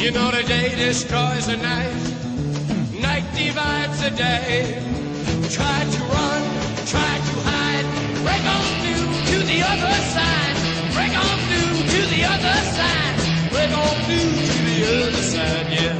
You know the day destroys the night, night divides the day. Try to run, try to hide, break on through to the other side, break on through to the other side, break on through to the other side, yeah.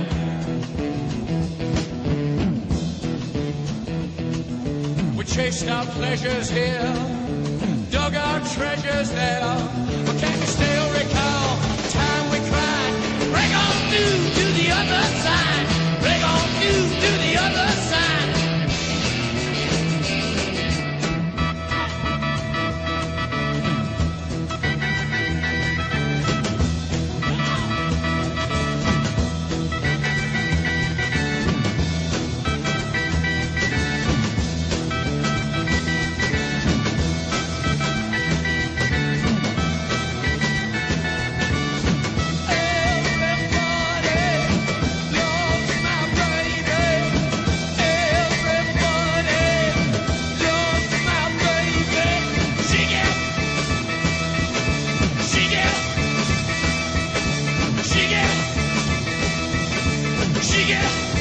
We chased our pleasures here, dug our treasures there, but can you still recall the time we cried? Break on through to the other side, break on through to the other side. She get